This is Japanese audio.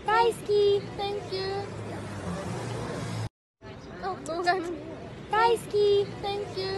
大好き Thank you. 動画に大好き Thank you.